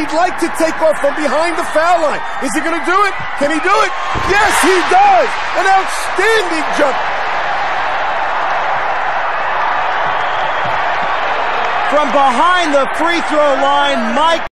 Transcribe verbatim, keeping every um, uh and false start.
he'd like to take off from behind the foul line. Is he going to do it? Can he do it? Yes, he does! An outstanding jump. From behind the free throw line, Mike